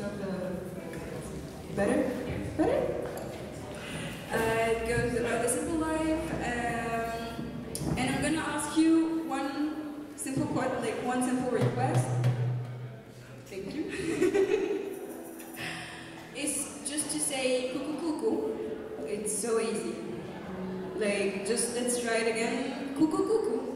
of the... Better? Better? It goes about the simple life, and I'm gonna ask you one simple one simple request. Thank you. It's just to say cuckoo cuckoo. It's so easy. Like, just let's try it again. Cuckoo cuckoo.